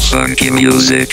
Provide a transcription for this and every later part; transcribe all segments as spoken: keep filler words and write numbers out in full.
Funky music.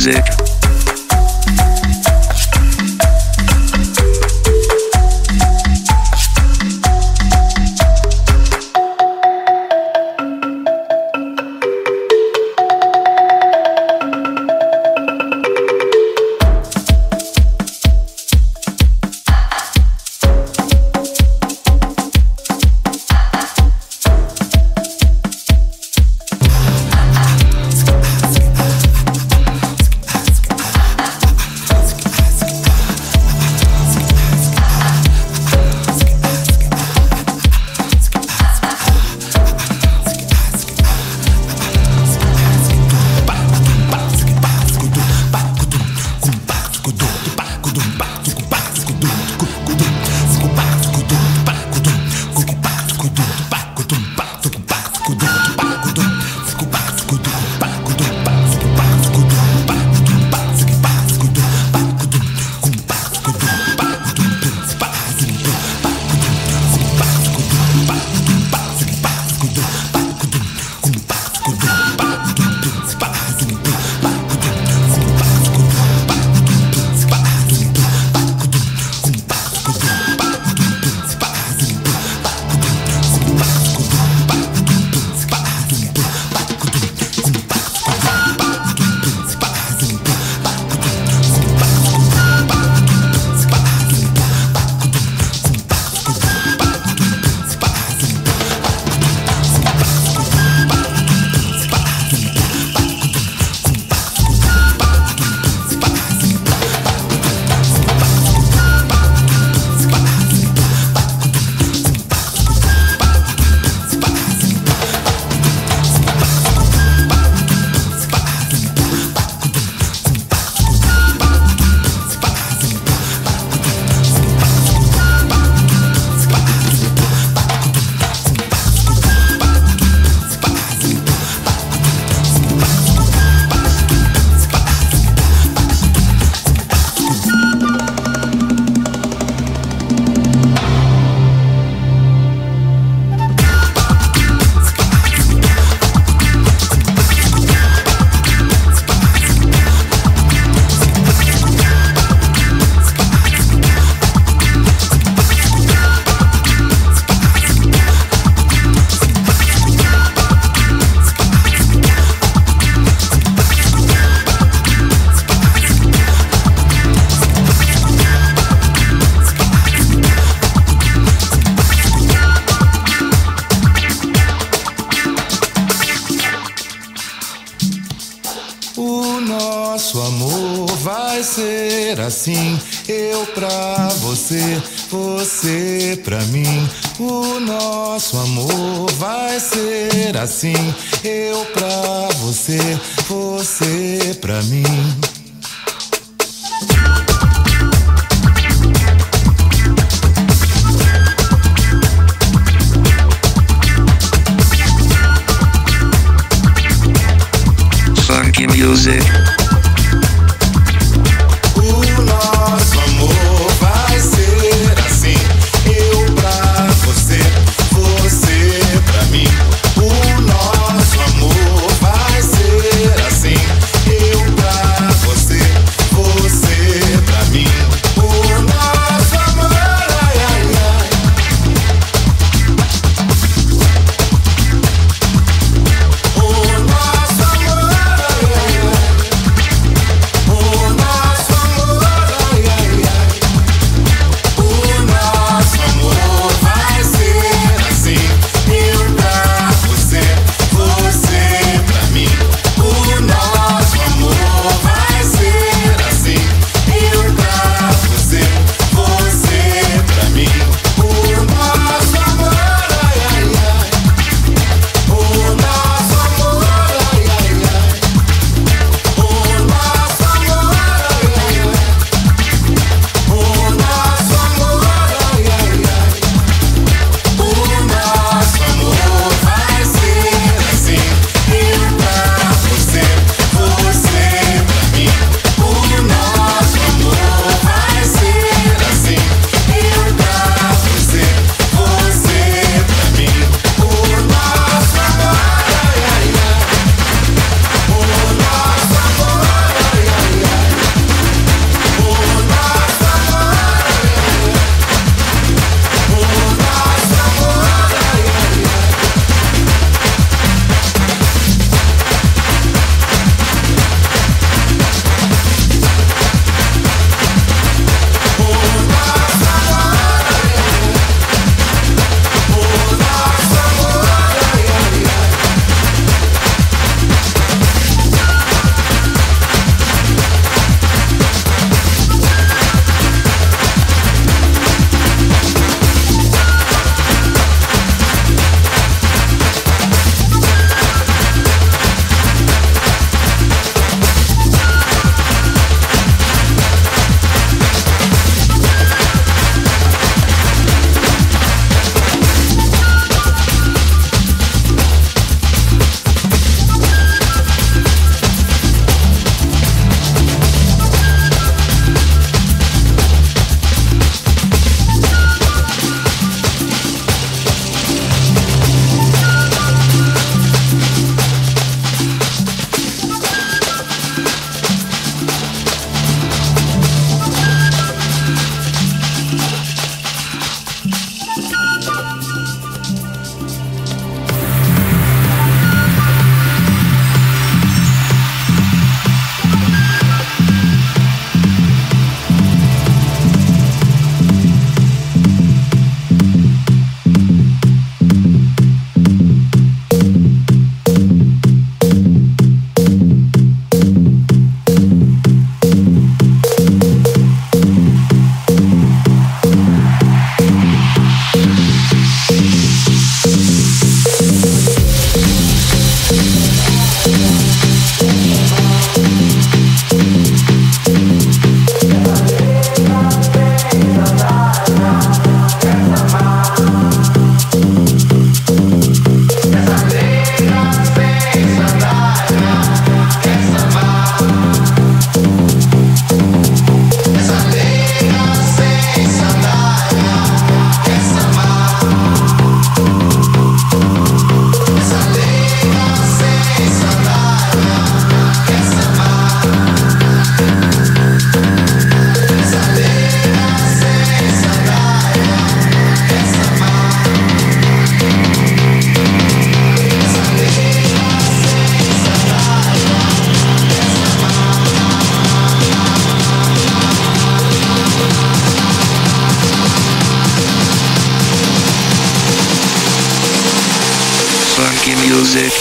music. Assim, eu pra você, você pra mim. O nosso amor vai ser assim, eu pra você, você pra mim. Funky music. Oh, music.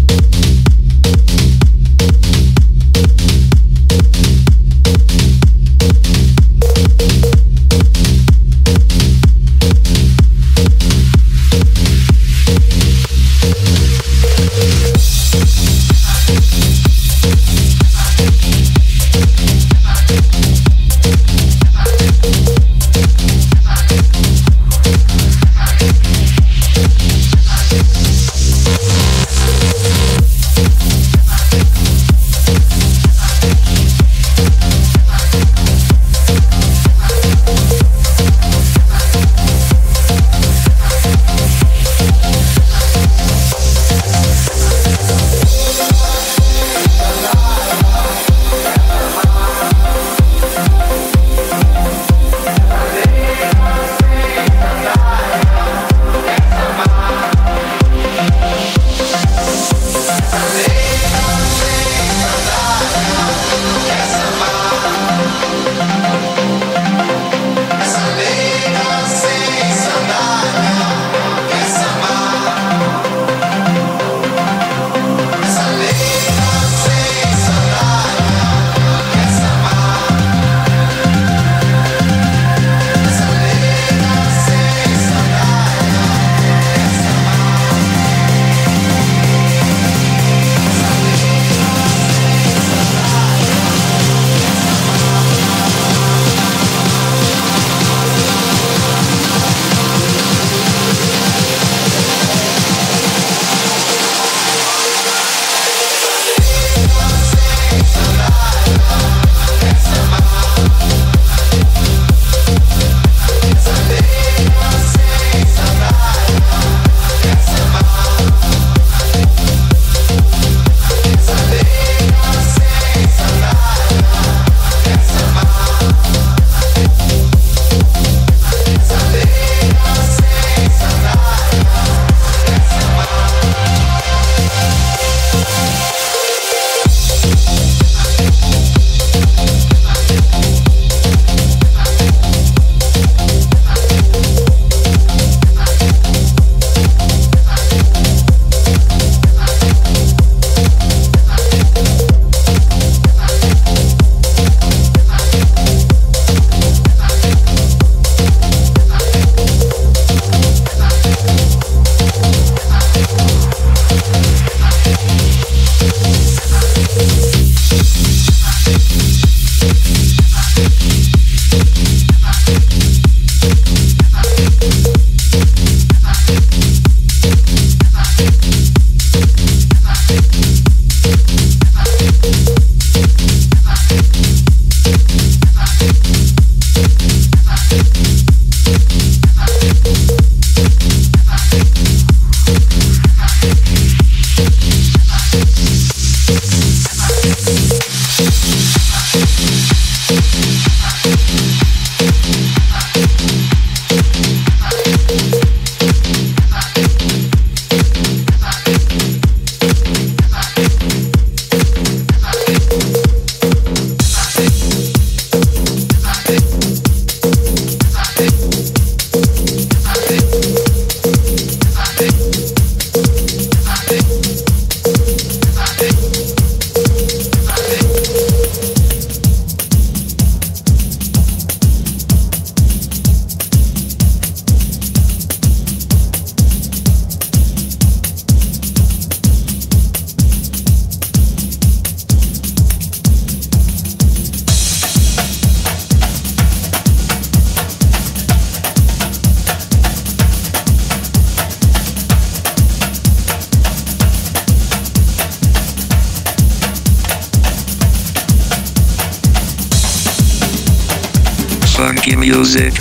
Funky music.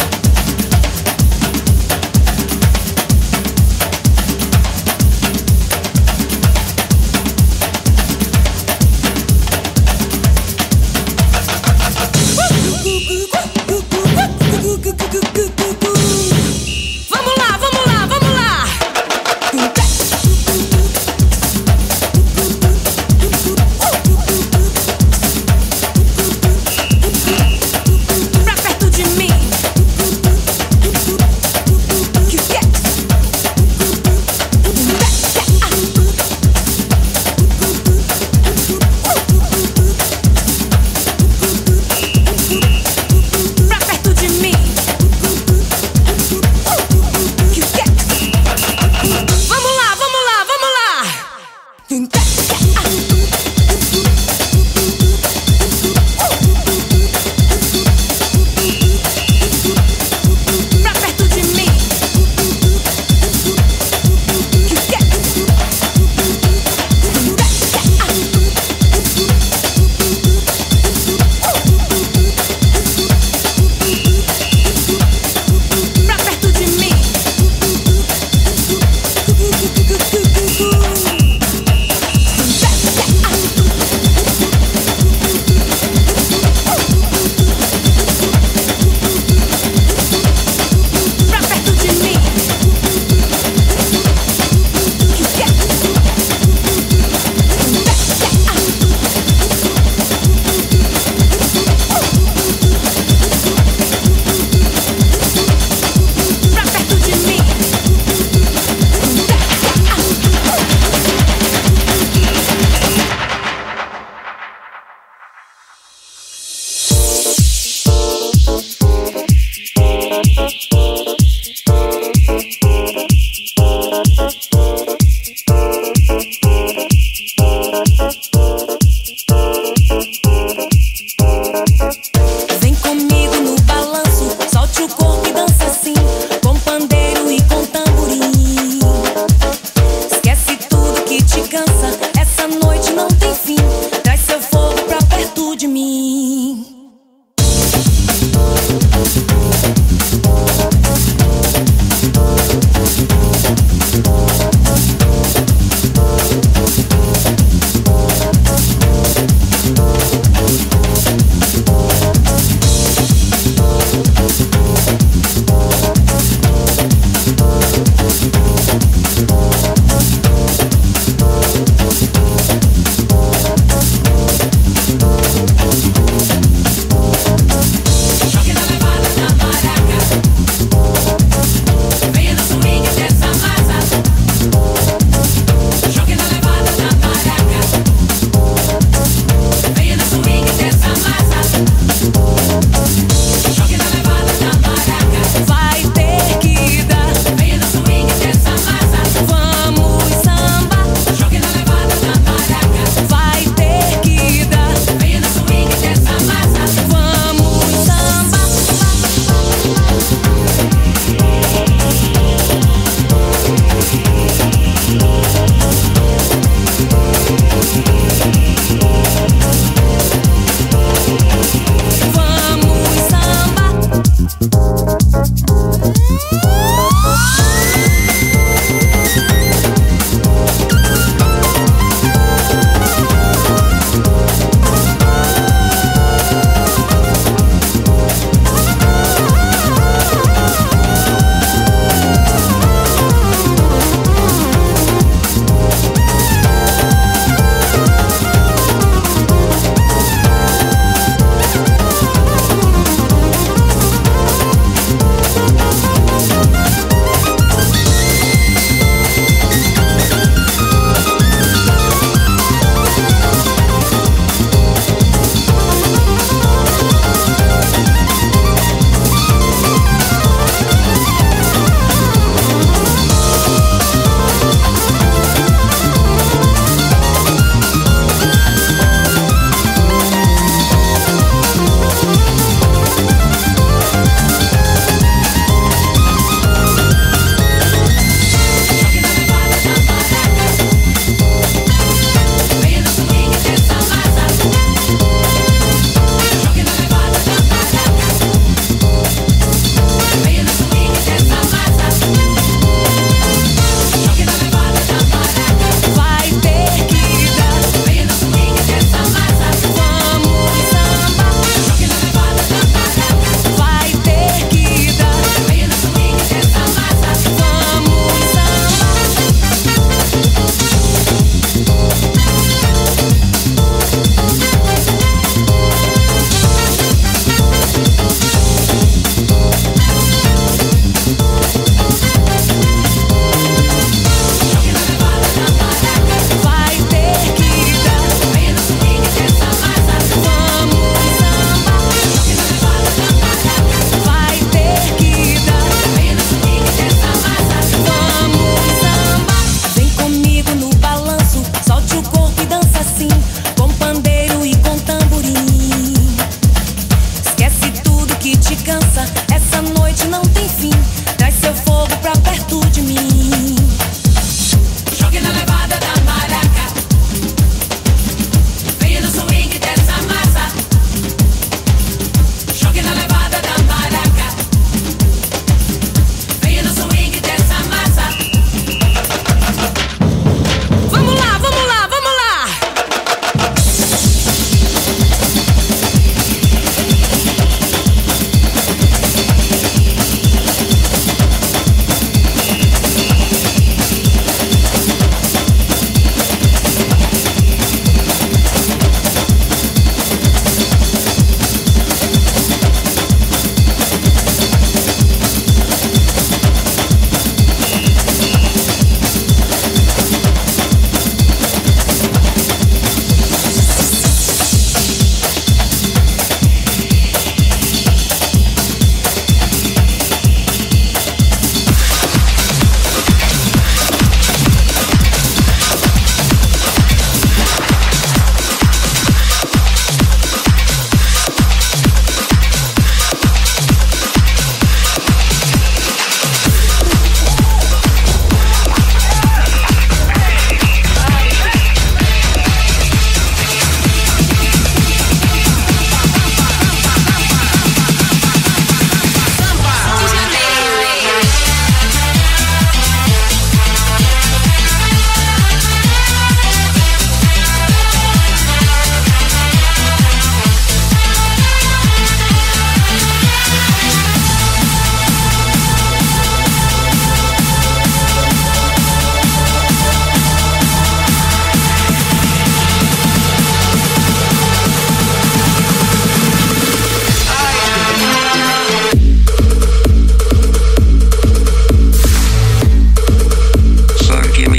Vamos lá, vamos lá, vamos lá! Pra perto de mim.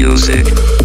music.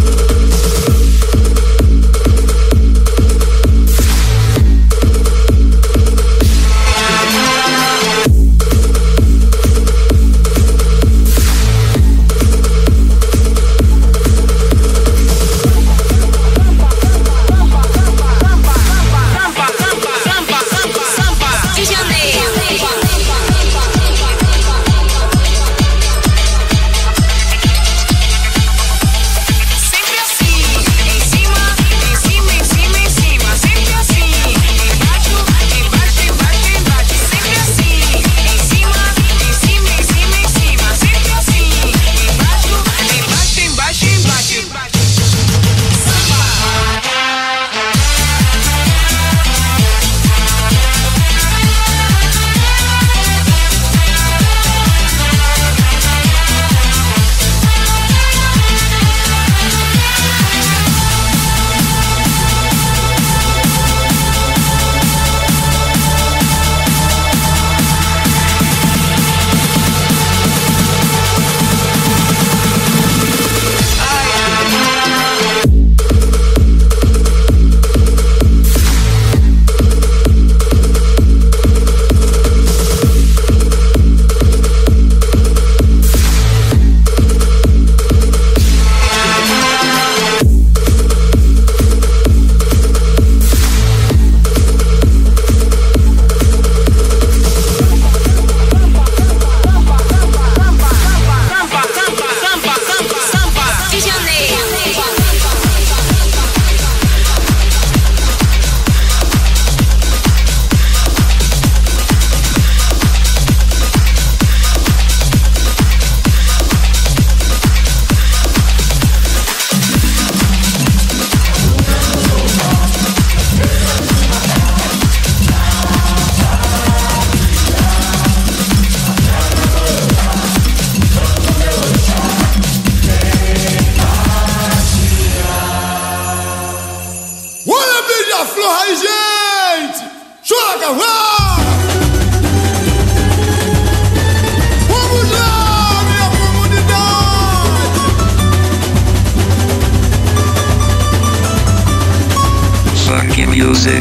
Funky music.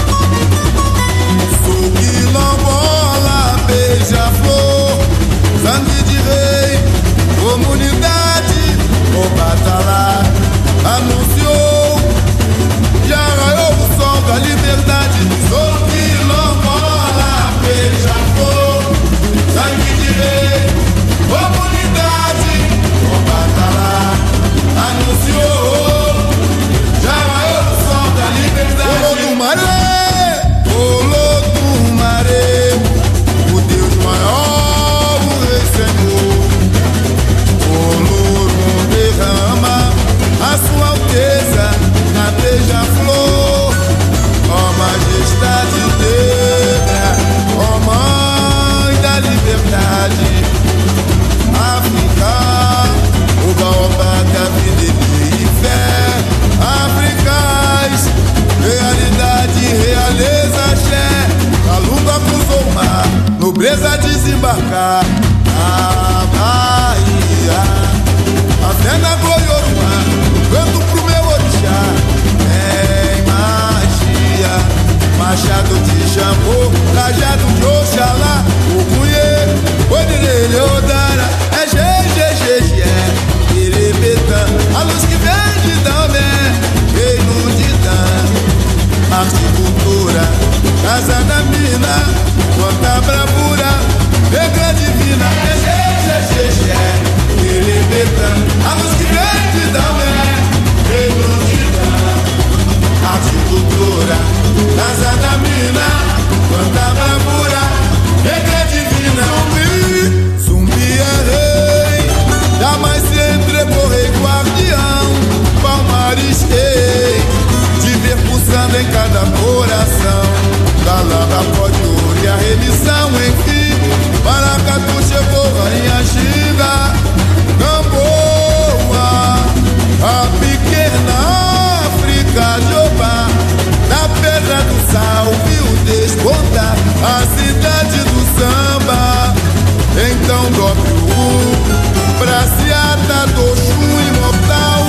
Sou quilombola, beija-flor, sangue de rei, comunidade, o batalá anunciou, já raiou o sol da liberdade. Sou quilombola, beija-flor, sangue de rei, comunidade, o batalá anunciou, já raiou o sol da liberdade. Olodumare, Olodumare, o Deus maior, o Rei Senhor. Olodum derrama a sua alteza na beija-flor. Ó majestade negra, ó mãe da liberdade. África, o baobá da vida e fé. Áfricas, realidade, realeza, axé. A lua cruzou o mar, nobreza desembarcar na Bahia. A cena gloriou no mar, canto pro meu orixá. É magia, machado de Xangô, cajado de Oxalá. O cunhê, Odirele, Odara, é Gê, Gê, Gê, Gê, Irebetã. A luz que vem de Dambé, reino de Dan. Arte e cultura, casa da mina, quanta bravura, negra divina. É Gê, Gê, Gê, Gê, Irebetã. A luz que vem de Dambé, reino de Dan. Arte e cultura, casa da mina, quanta bravura, negra divina. Zumbi, zumbi é rei, jamais se entregou, rei guardião. Palmares rei, de ver pulsando em cada coração. Da lava pode ouro e a remissão, enfim. Paracatu chegou, rainha Xiga. Gamboa, a pequena África de Obá. Na pedra do sal viu despontar a cidade do samba. Então dobre o um, braciata do Oxum imortal.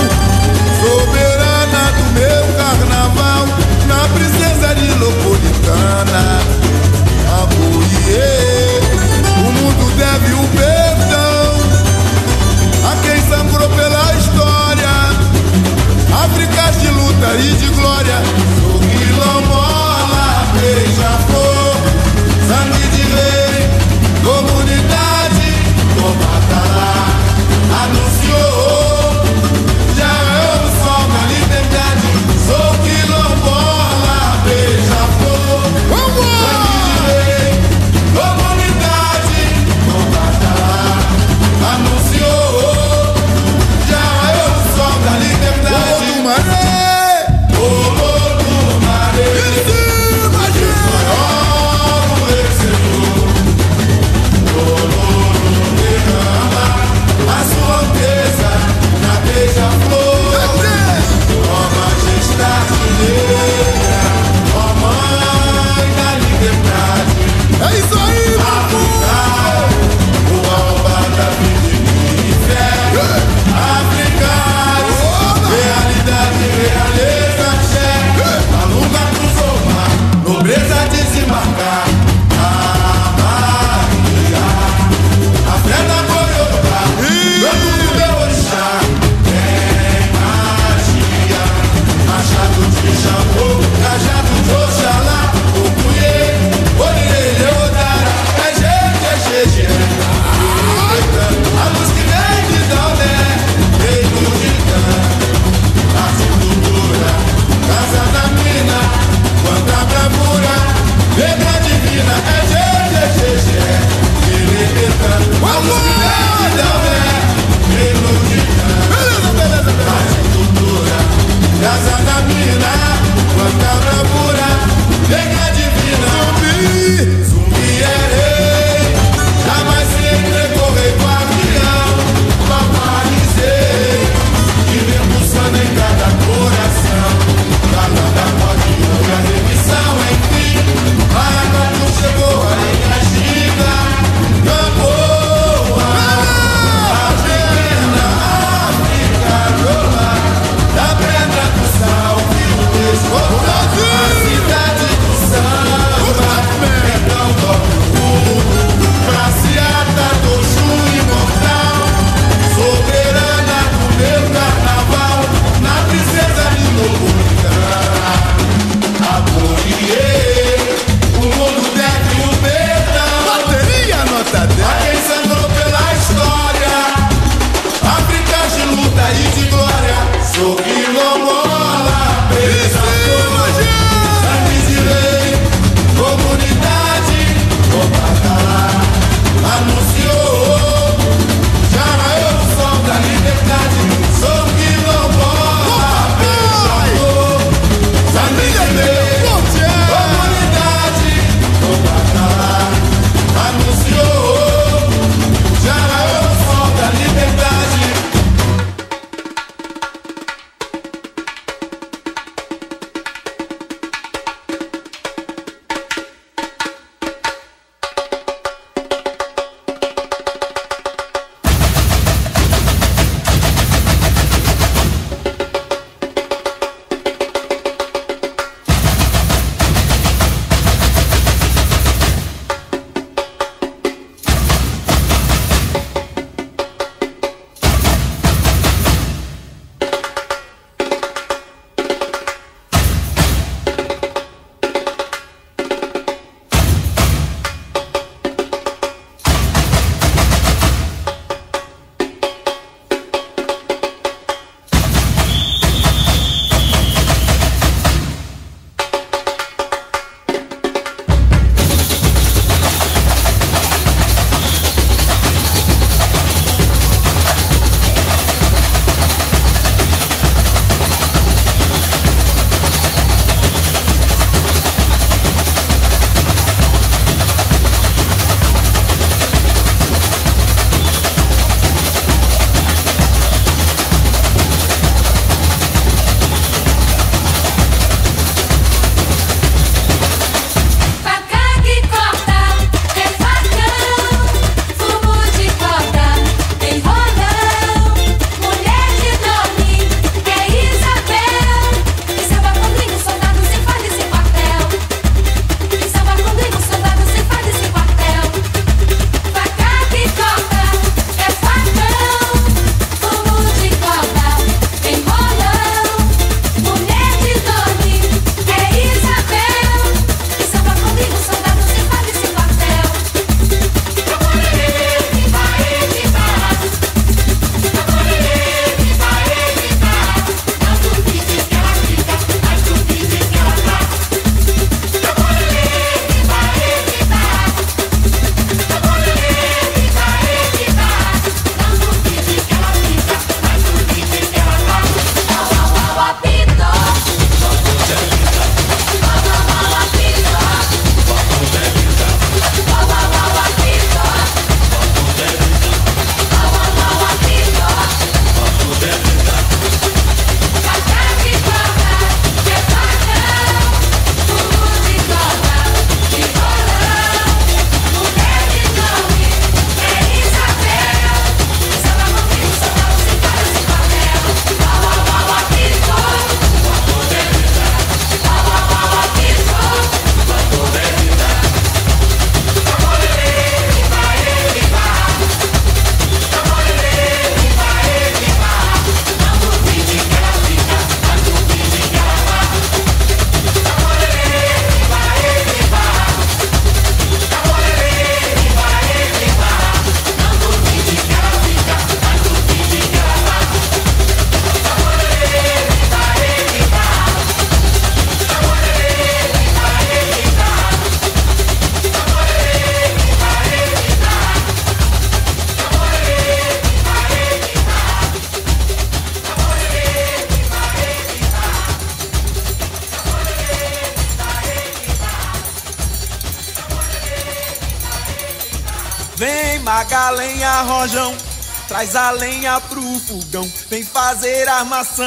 Magalenha, rojão, traz a lenha pro fogão, vem fazer armação.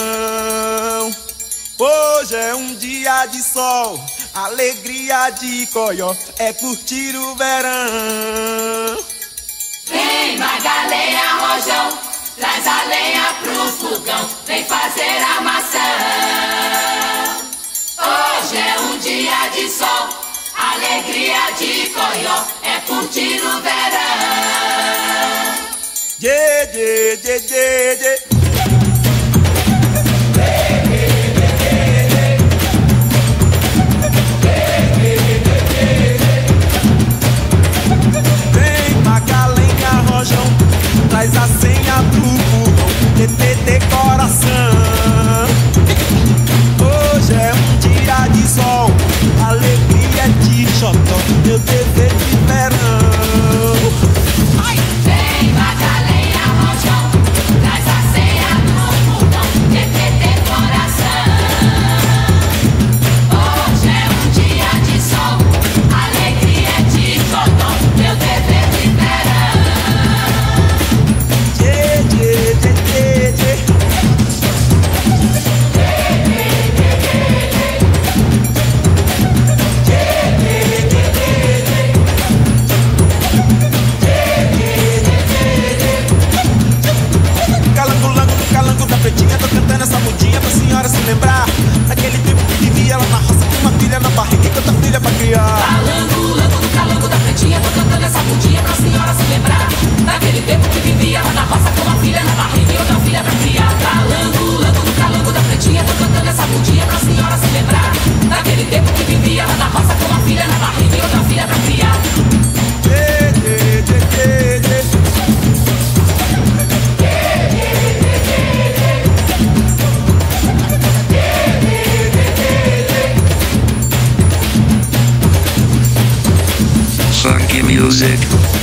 Hoje é um dia de sol, alegria de coió, é curtir o verão. Vem, Magalenha, rojão, traz a lenha pro fogão, vem fazer armação. Hoje é um dia de sol, alegria de coió, é curtir o verão. Dê, dê, dê, dê, dê. Vem, Magalenha, rojão, traz a senha pro fogão, T T T coração. Hoje é um dia de sol, alegria de xotó, meu dever de verão. Vem, Magalenha, rojão, traz a senha pro fogão, T T T coração. Hoje é um dia de sol, alegria de xotó, meu dever de verão. Dê, dê, dê, dê, dê. Pretinha, tô cantando essa mudinha pra senhora se lembrar daquele tempo que vivia lá na roça com uma filha na barriga e tanta filha pra criar. Calango, lango, no calango da pretinha, tô cantando essa mudinha pra senhora se lembrar daquele tempo que vivia lá na roça com uma filha na barriga e outra filha pra criar. Calango, lango, no calango da pretinha, tô cantando essa mudinha pra senhora se lembrar daquele tempo que vivia lá na roça com uma filha na barriga e outra filha pra criar. Dê, dê, dê, dê, dê. Funky music.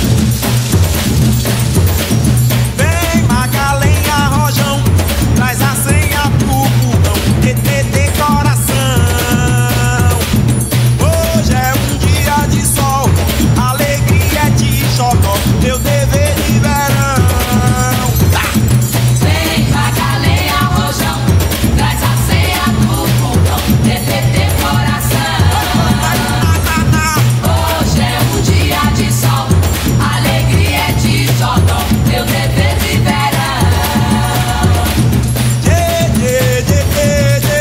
Vem, Magalenha, rojão, traz a senha pro fogão, T T T coração. Hoje é um dia de sol, alegria de xodó, meu dever de verão. Tá. Vem, Magalenha, rojão, traz a senha pro fogão, T T T coração. Hoje é um dia de sol, alegria de xodó, meu dever de verão. Dê, dê, dê, dê, dê.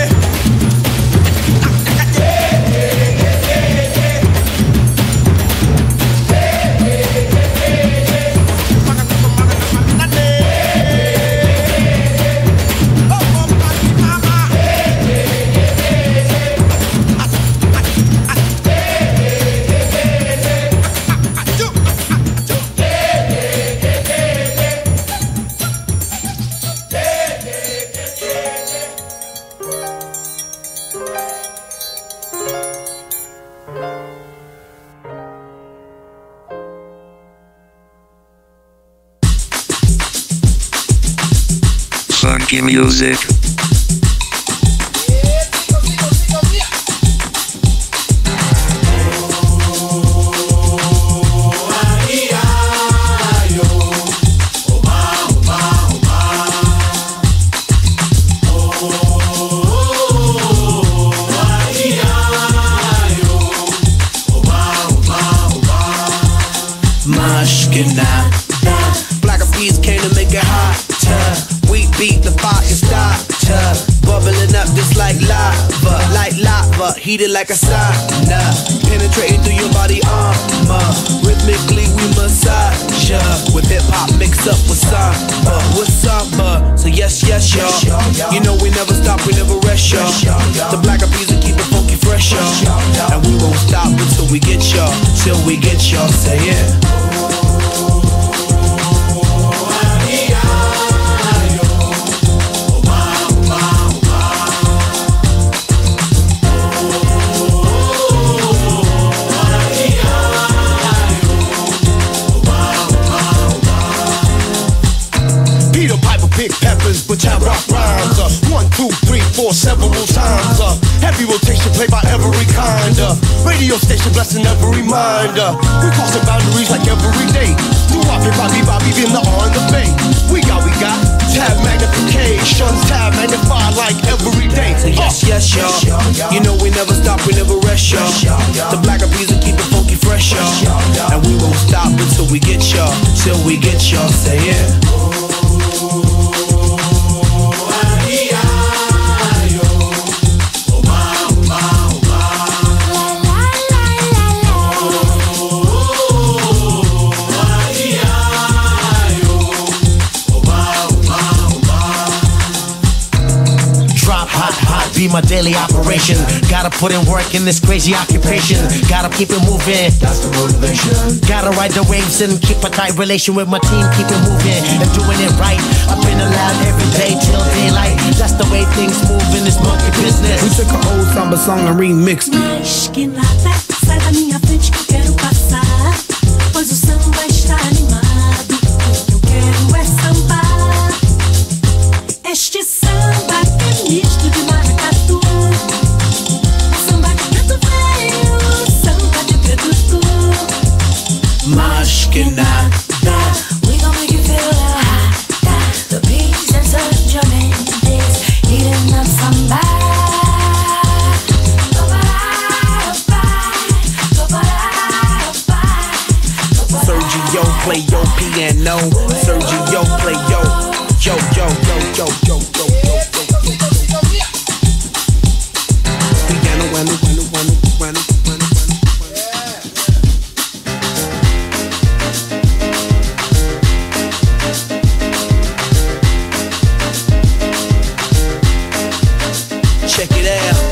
Funky music. Black Eyed Peas came to make it hotter. We beat the fire starter, bubbling up just like lava, like lava, heated like a sauna, penetrating through your body armor. Rhythmically we massage ya, with hip hop mixed up with samba, with samba. So yes, yes, y'all. You know we never stop, we never rest, y'all. The Black Eyed Peas will keep it funky fresh, y'all. And we won't stop until we get y'all, till we get y'all. Say yeah. But I rock rhymes, uh, one, two, three, four, several times. Uh, heavy rotation played by every kind. Uh, Radio station blessing every mind. Uh, we crossing boundaries like every day. Do Bobby, Bobby, Bobby, in the R and the Bay. We got, we got tab magnification, tab magnified like every day. Uh. Yes, yes, y'all. You know we never stop, we never rest, y'all. The black bees will keep it funky fresh, y'all. And we won't stop until we get y'all, till we get y'all. Say yeah. Be my daily operation. Gotta put in work in this crazy occupation. Gotta keep it moving. That's the motivation. Gotta ride the waves and keep a tight relation with my team. Keep it moving and doing it right. I've been allowed every day till daylight. That's the way things move in this monkey business. We took an old samba song and remixed it. Mas que nada, sai da minha frente que eu quero passar. Pois o samba está animado. Eu quero é sambar. Este samba é misto de maracatu. Samba de preto veio, samba de preto tu. Mas que nada. We gon' make you feel hot. The beats and such your mendes eating up samba. Sergio play your piano. Sergio play yo, yo, yo, yo, yo, yo, yo, yo. Piano, piano, piano, piano, piano, piano. Check it out.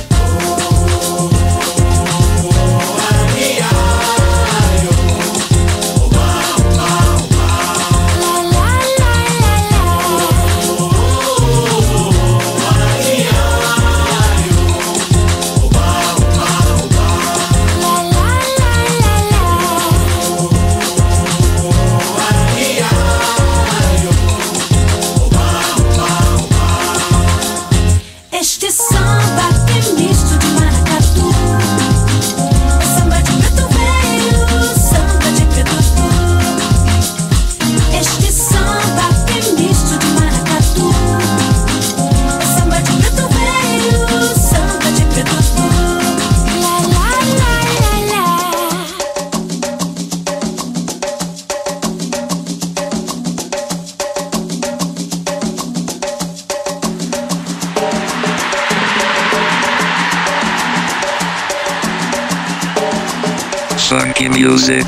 Este samba é misto de maracatu. Samba de preto veio, samba de preto tu. Este samba é misto de maracatu. Samba de preto veio, samba de preto tu. La la la la la. Funky music.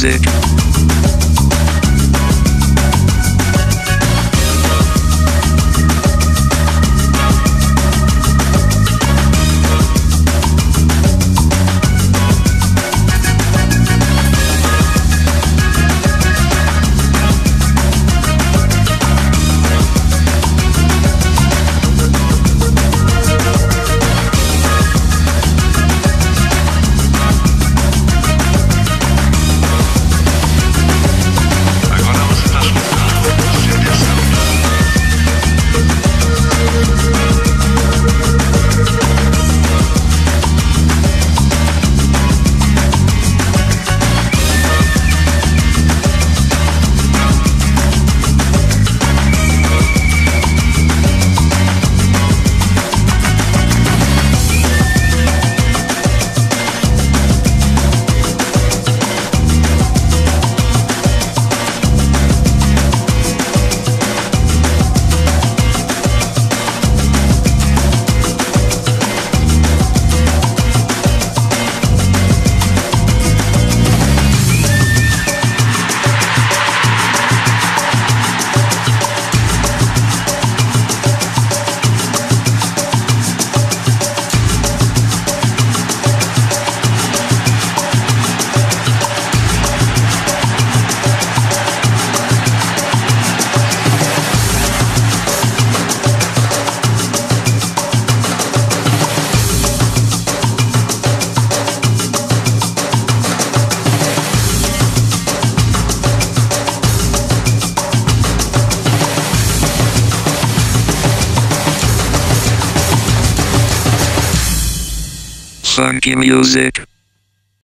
Music. Funky music.